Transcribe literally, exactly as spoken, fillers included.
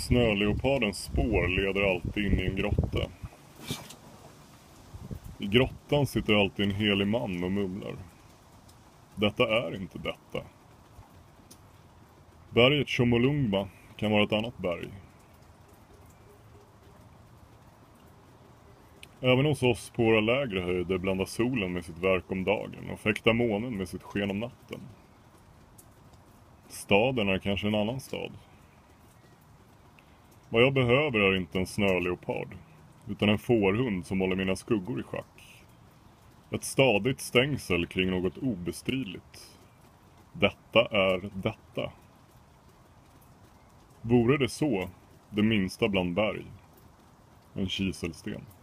Snöleopardens spår leder alltid in i en grotta. I grottan sitter alltid en helig man och mumlar. Detta är inte detta. Berget Chomolungma kan vara ett annat berg. Även hos oss på våra lägre höjder blandar solen med sitt verk om dagen och fäktar månen med sitt sken om natten. Staden är kanske en annan stad. Vad jag behöver är inte en snöleopard, utan en fårhund som håller mina skuggor i schack. Ett stadigt stängsel kring något obestridligt. Detta är detta. Vore det så, det minsta bland berg, en kiselsten.